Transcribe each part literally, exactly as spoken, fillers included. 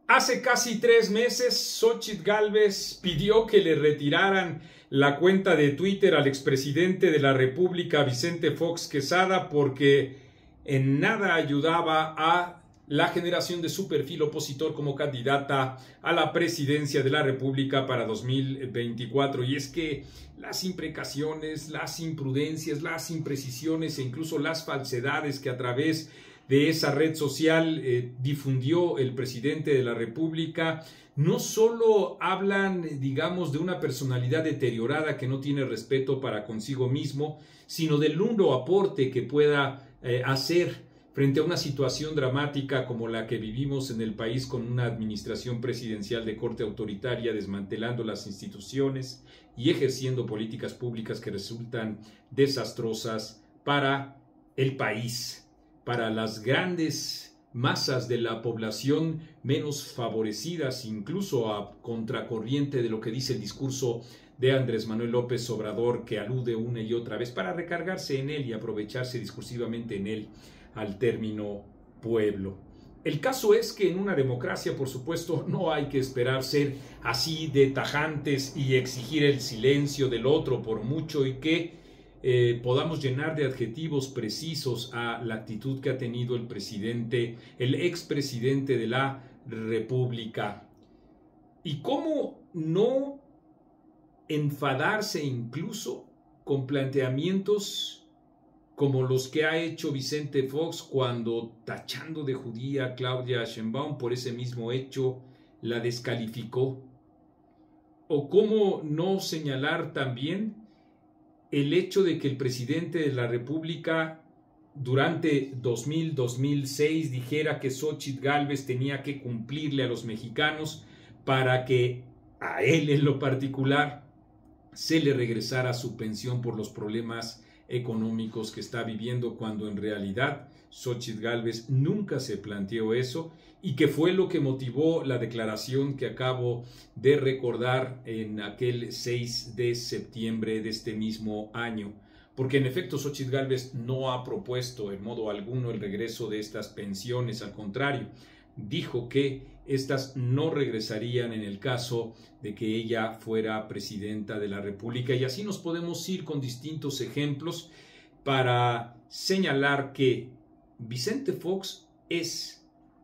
Hace casi tres meses, Xóchitl Gálvez pidió que le retiraran la cuenta de Twitter al expresidente de la República, Vicente Fox Quesada, porque en nada ayudaba a la generación de su perfil opositor como candidata a la presidencia de la República para dos mil veinticuatro. Y es que las imprecaciones, las imprudencias, las imprecisiones e incluso las falsedades que a través de esa red social eh, difundió el presidente de la República, no solo hablan, digamos, de una personalidad deteriorada que no tiene respeto para consigo mismo, sino del nulo aporte que pueda eh, hacer frente a una situación dramática como la que vivimos en el país, con una administración presidencial de corte autoritaria, desmantelando las instituciones y ejerciendo políticas públicas que resultan desastrosas para el país, para las grandes masas de la población menos favorecidas, incluso a contracorriente de lo que dice el discurso de Andrés Manuel López Obrador, que alude una y otra vez para recargarse en él y aprovecharse discursivamente en él al término pueblo. El caso es que en una democracia, por supuesto, no hay que esperar ser así de tajantes y exigir el silencio del otro por mucho y que Eh, podamos llenar de adjetivos precisos a la actitud que ha tenido el presidente, el expresidente de la República. Y cómo no enfadarse incluso con planteamientos como los que ha hecho Vicente Fox cuando, tachando de judía a Claudia Sheinbaum por ese mismo hecho, la descalificó. O cómo no señalar también el hecho de que el presidente de la República durante dos mil a dos mil seis dijera que Xóchitl Gálvez tenía que cumplirle a los mexicanos para que a él en lo particular se le regresara su pensión por los problemas económicos que está viviendo, cuando en realidad Xóchitl Gálvez nunca se planteó eso, y que fue lo que motivó la declaración que acabo de recordar en aquel seis de septiembre de este mismo año. Porque en efecto Xóchitl Gálvez no ha propuesto en modo alguno el regreso de estas pensiones, al contrario, dijo que estas no regresarían en el caso de que ella fuera presidenta de la República. Y así nos podemos ir con distintos ejemplos para señalar que Vicente Fox es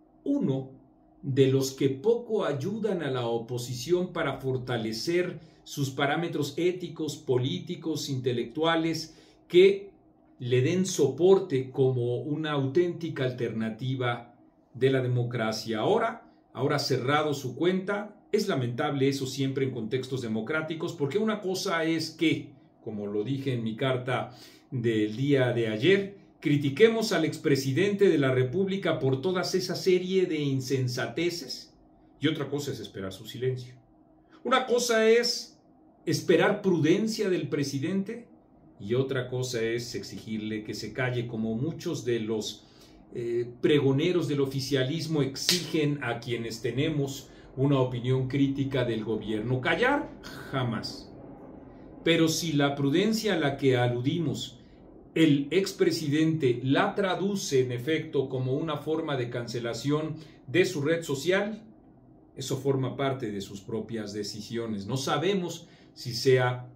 uno de los que poco ayudan a la oposición para fortalecer sus parámetros éticos, políticos, intelectuales, que le den soporte como una auténtica alternativa de la democracia. Ahora, ahora cerrado su cuenta, es lamentable eso siempre en contextos democráticos, porque una cosa es que, como lo dije en mi carta del día de ayer, critiquemos al expresidente de la República por toda esa serie de insensateces, y otra cosa es esperar su silencio. Una cosa es esperar prudencia del presidente y otra cosa es exigirle que se calle, como muchos de los eh, pregoneros del oficialismo exigen a quienes tenemos una opinión crítica del gobierno. Callar, jamás. Pero si la prudencia a la que aludimos el expresidente la traduce en efecto como una forma de cancelación de su red social, eso forma parte de sus propias decisiones. No sabemos si sea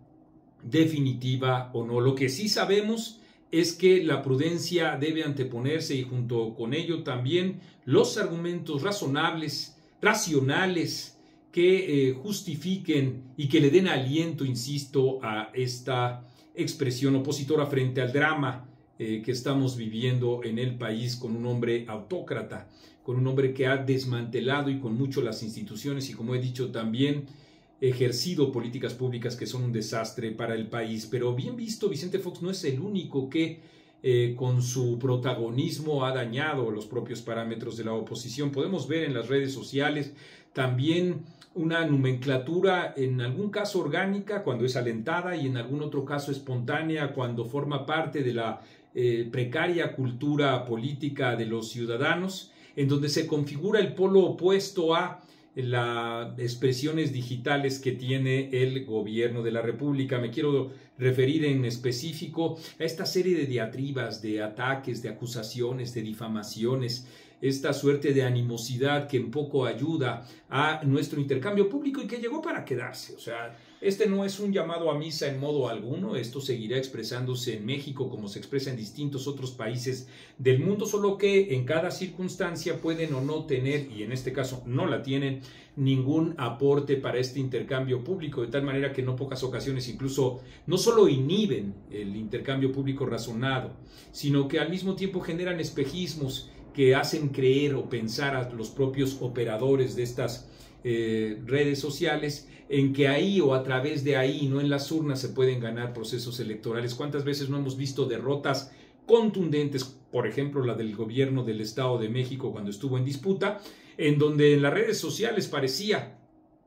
definitiva o no. Lo que sí sabemos es que la prudencia debe anteponerse, y junto con ello también los argumentos razonables, racionales, que eh, justifiquen y que le den aliento, insisto, a esta expresión opositora frente al drama eh, que estamos viviendo en el país, con un hombre autócrata, con un hombre que ha desmantelado y con mucho las instituciones y, como he dicho, también ejercido políticas públicas que son un desastre para el país. Pero bien visto, Vicente Fox no es el único que eh, con su protagonismo ha dañado los propios parámetros de la oposición. Podemos ver en las redes sociales también una nomenclatura, en algún caso orgánica cuando es alentada y en algún otro caso espontánea cuando forma parte de la eh, precaria cultura política de los ciudadanos, en donde se configura el polo opuesto a las expresiones digitales que tiene el gobierno de la República. Me quiero referir en específico a esta serie de diatribas, de ataques, de acusaciones, de difamaciones, esta suerte de animosidad que en poco ayuda a nuestro intercambio público y que llegó para quedarse. O sea, este no es un llamado a misa en modo alguno, esto seguirá expresándose en México como se expresa en distintos otros países del mundo, solo que en cada circunstancia pueden o no tener, y en este caso no la tienen, ningún aporte para este intercambio público, de tal manera que en no pocas ocasiones incluso no solo inhiben el intercambio público razonado, sino que al mismo tiempo generan espejismos que hacen creer o pensar a los propios operadores de estas eh, redes sociales en que ahí o a través de ahí, no en las urnas, se pueden ganar procesos electorales. ¿Cuántas veces no hemos visto derrotas contundentes, por ejemplo la del gobierno del Estado de México cuando estuvo en disputa, en donde en las redes sociales parecía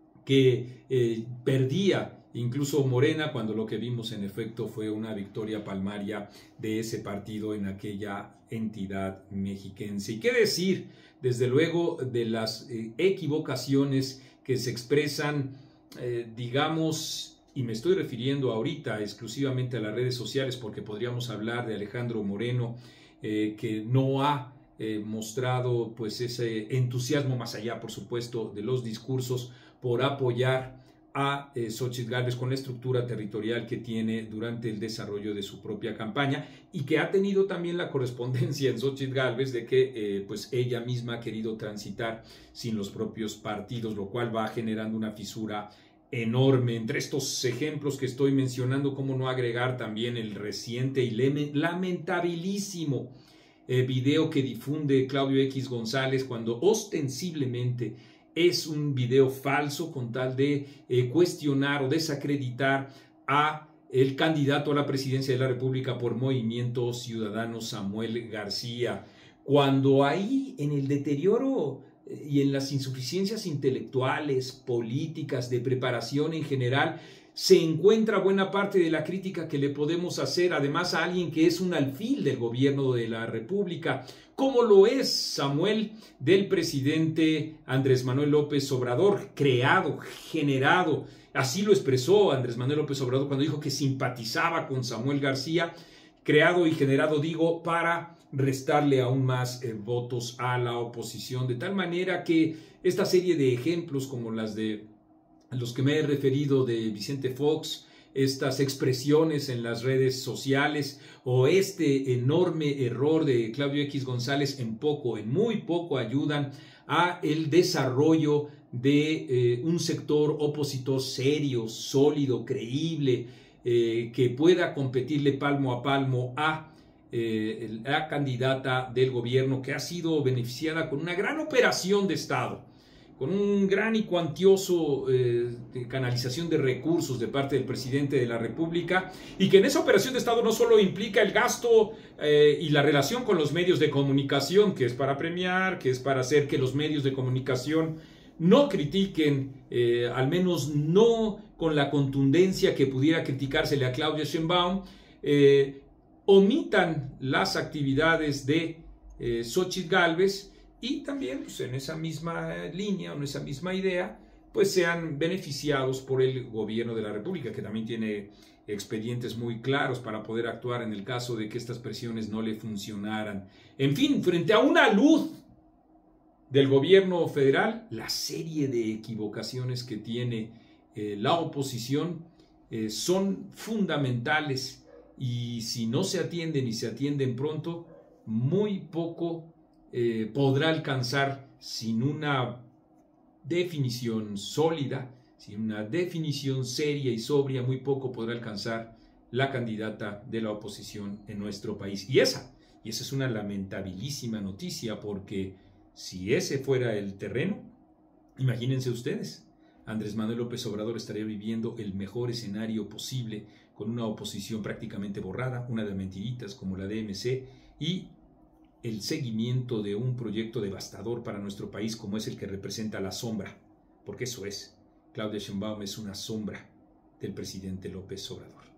que eh, perdía incluso Morena, cuando lo que vimos en efecto fue una victoria palmaria de ese partido en aquella entidad mexiquense? ¿Y qué decir, desde luego, de las eh, equivocaciones que se expresan, eh, digamos, y me estoy refiriendo ahorita exclusivamente a las redes sociales, porque podríamos hablar de Alejandro Moreno, eh, que no ha eh, mostrado pues ese entusiasmo, más allá, por supuesto, de los discursos, por apoyar a eh, Xóchitl Gálvez con la estructura territorial que tiene durante el desarrollo de su propia campaña, y que ha tenido también la correspondencia en Xóchitl Gálvez de que eh, pues ella misma ha querido transitar sin los propios partidos, lo cual va generando una fisura enorme. Entre estos ejemplos que estoy mencionando, cómo no agregar también el reciente y lamentabilísimo eh, video que difunde Claudio X González, cuando ostensiblemente es un video falso con tal de eh, cuestionar o desacreditar a el candidato a la presidencia de la República por Movimiento Ciudadano, Samuel García, cuando ahí en el deterioro y en las insuficiencias intelectuales, políticas, de preparación en general, se encuentra buena parte de la crítica que le podemos hacer, además, a alguien que es un alfil del gobierno de la República, como lo es Samuel, del presidente Andrés Manuel López Obrador, creado, generado, así lo expresó Andrés Manuel López Obrador cuando dijo que simpatizaba con Samuel García, creado y generado, digo, para restarle aún más eh, votos a la oposición, de tal manera que esta serie de ejemplos como las de los que me he referido de Vicente Fox, estas expresiones en las redes sociales o este enorme error de Claudio X González en poco, en muy poco ayudan a el desarrollo de eh, un sector opositor serio, sólido, creíble, eh, que pueda competirle palmo a palmo a eh, la candidata del gobierno, que ha sido beneficiada con una gran operación de Estado, con un gran y cuantioso eh, de canalización de recursos de parte del presidente de la República, y que en esa operación de Estado no solo implica el gasto eh, y la relación con los medios de comunicación, que es para premiar, que es para hacer que los medios de comunicación no critiquen, eh, al menos no con la contundencia que pudiera criticársele a Claudia Sheinbaum, eh, omitan las actividades de eh, Xóchitl Gálvez, y también pues, en esa misma línea o en esa misma idea, pues sean beneficiados por el gobierno de la República, que también tiene expedientes muy claros para poder actuar en el caso de que estas presiones no le funcionaran. En fin, frente a una luz del gobierno federal, la serie de equivocaciones que tiene eh, la oposición eh, son fundamentales, y si no se atienden y se atienden pronto, muy poco Eh, podrá alcanzar, sin una definición sólida, sin una definición seria y sobria, muy poco podrá alcanzar la candidata de la oposición en nuestro país. Y esa, y esa es una lamentabilísima noticia, porque si ese fuera el terreno, imagínense ustedes, Andrés Manuel López Obrador estaría viviendo el mejor escenario posible, con una oposición prácticamente borrada, una de mentiritas como la D M C, y el seguimiento de un proyecto devastador para nuestro país como es el que representa la sombra, porque eso es, Claudia Sheinbaum es una sombra del presidente López Obrador.